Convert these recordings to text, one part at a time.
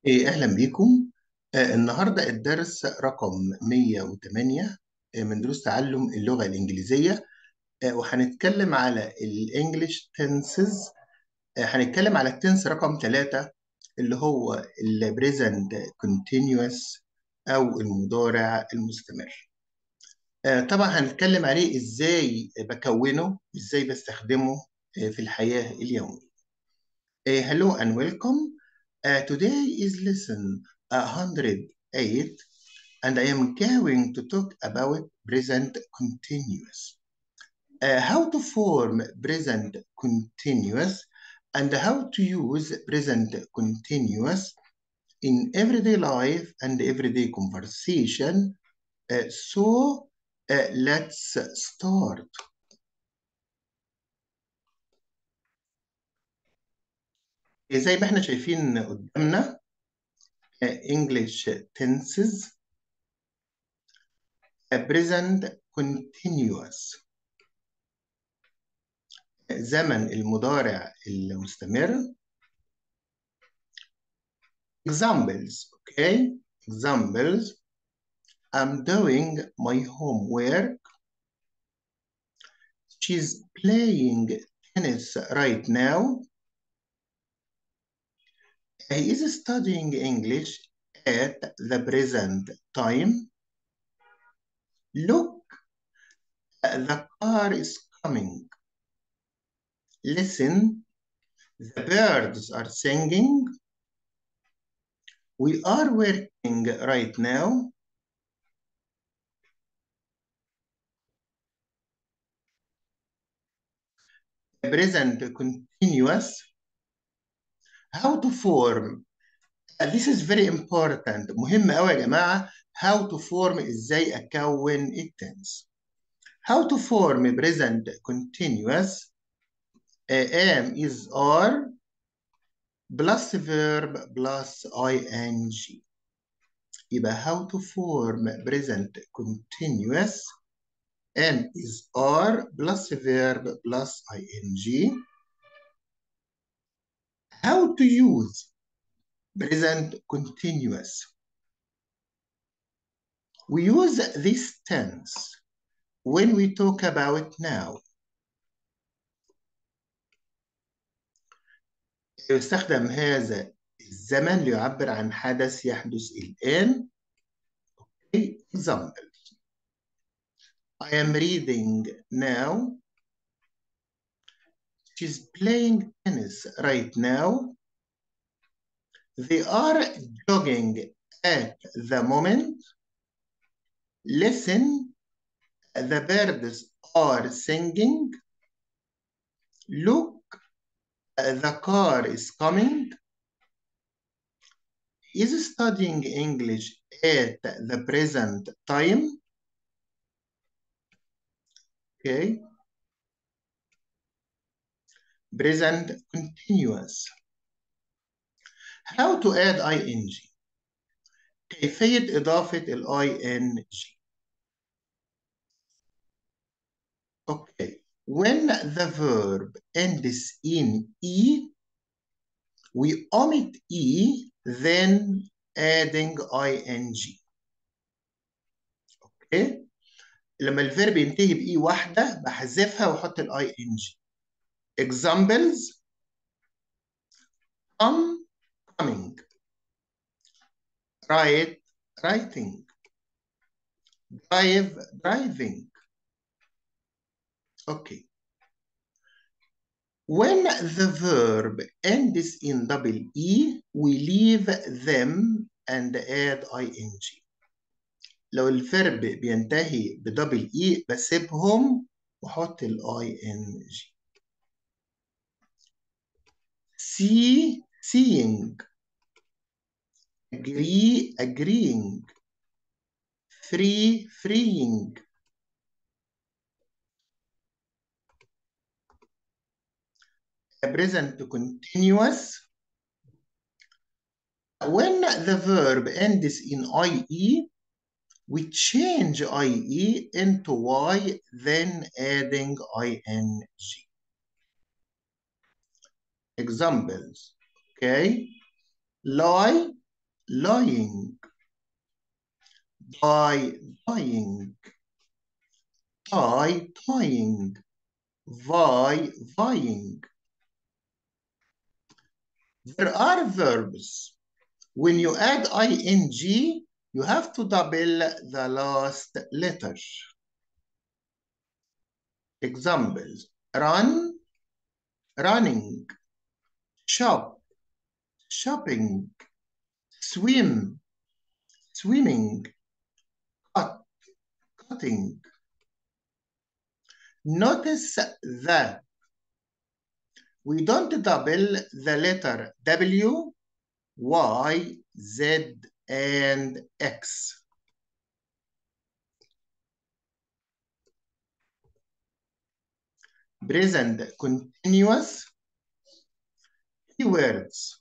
أهلا بيكم. النهاردة الدرس رقم 108 من دروس تعلم اللغة الإنجليزية. وهنتكلم على الإنجليش تنسز. هنتكلم على التنس رقم 3 اللي هو البريزنت كونتينيوس أو المضارع المستمر. طبعا هنتكلم عليه إزاي بكونه، إزاي بستخدمه في الحياة اليومية. Hello and welcome. Today is lesson 108, and I am going to talk about present continuous. How to form present continuous and how to use present continuous in everyday life and everyday conversation. Let's start. زي ما احنا شايفين قدامنا English tenses. present continuous زمن المضارع المستمر. examples. Okay, examples. I'm doing my homework. She's playing tennis right now. He is studying English at the present time. Look, the car is coming. Listen, the birds are singing. We are working right now. Present continuous. How to form. This is very important. مهم قوي يا جماعة. How to form ازاي اكون التنس. How to form present continuous. Am is are plus verb plus ing. يبقى how to form present continuous. Am is are plus verb plus ing. How to use present continuous. We use this tense when we talk about now. يستخدم هذا الزمن ليعبر عن حدث يحدث الآن. Example. I am reading now. She's playing tennis right now. They are jogging at the moment. Listen, the birds are singing. Look, the car is coming. Is studying English at the present time. Okay. Present continuous. How to add ing. كيفية إضافة ال ing. Okay. When the verb ends in E, we omit E, then adding ing. Okay. لما الفيرب ينتهي بإي واحدة بحذفها وأحط ال ing. Examples. Come, coming. Write, writing. Drive, driving. Okay. When the verb ends in double E, we leave them and add ing. لو الفيرب بينتهي بدبل E بسيبهم وحط ال ing. See, seeing. Agree, agreeing. Free, freeing. Present continuous. When the verb ends in IE, we change IE into Y, then adding ing. Examples. Okay. Lie, lying, die, dying, tie, tying, vie, vying. There are verbs. When you add ing, you have to double the last letter. Examples: run, running, shop, shopping, swim, swimming, cut, cutting. Notice that we don't double the letter W, Y, Z, and X. Present continuous keywords.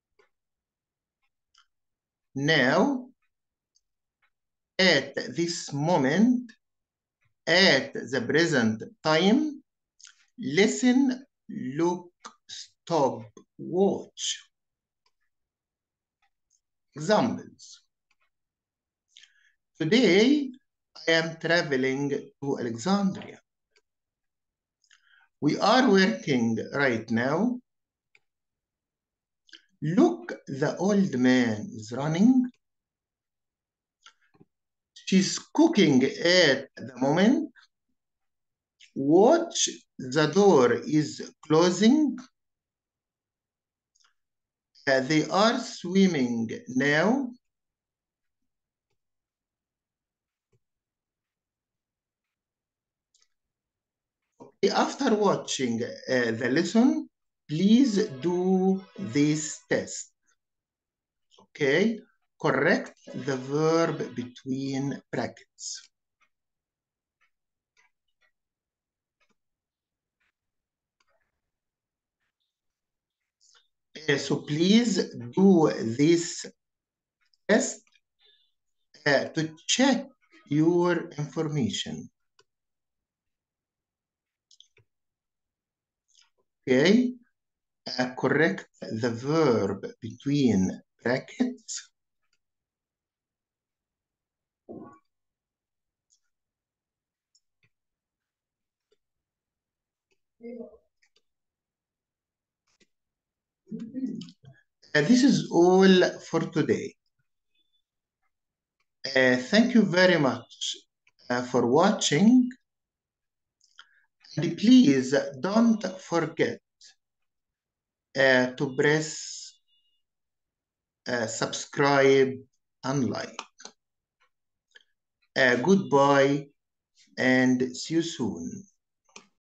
Now, at this moment, at the present time, listen, look, stop, watch. Examples. Today, I am traveling to Alexandria. We are working right now. Look, the old man is running. She's cooking at the moment. Watch, the door is closing. They are swimming now. After watching the lesson, please do this test. Okay, correct the verb between brackets. So please do this test to check your information. Okay, correct the verb between brackets. This is all for today. Thank you very much for watching. And please don't forget to press subscribe and like. Goodbye and see you soon.